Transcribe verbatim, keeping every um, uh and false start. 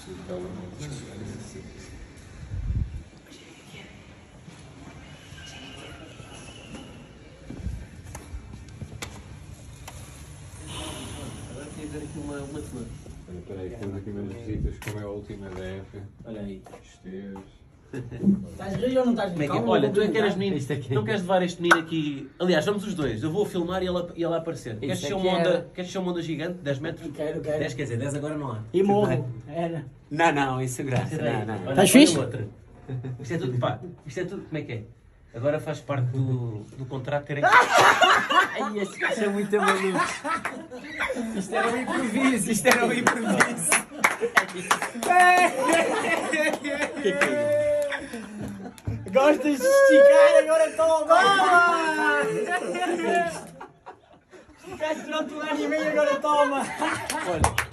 Agora queria ver aqui uma, uma tua. Espera aí, temos aqui umas visitas, como é a última da F. Olha aí. Deus. Estás a rir ou não estás a Como é rir? que é? Olha, tu é que eras menino. Não queres levar este menino aqui. Aliás, vamos os dois. Eu vou filmar e ele, e ele a aparecer. Queres ser uma onda, queres ser uma onda gigante? dez metros? Quero, quero. dez, quer dizer, dez agora não há. E morro. Era. Não, não, isso é graça. Não, não. Olha, Estás olha fixe? outra. Isto é tudo, pá, isto é tudo, como é que é? Agora faz parte do, do contrato terem. Ai, este gajo é muito maluco. Isto era um improviso, isto era um improviso. Gostas de esticar, agora toma! Esticaste durante um ano e meio, agora toma! Olha,